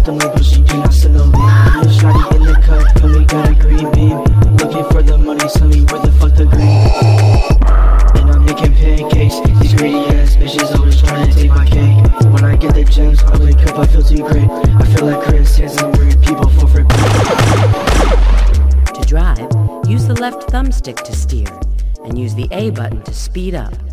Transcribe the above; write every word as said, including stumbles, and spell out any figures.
them like, but she do not send no leave. Me and Shotty in the cup, and we got a green beam. Looking for the money, tell me where the fuck the green. And I'm making pancakes, these greedy ass bitches always trying to take my cake. When I get the gems, I wake up, I feel too great. I feel like Chris Hansen, where people fall for great. To drive, use the left thumbstick to steer, and use the A button to speed up.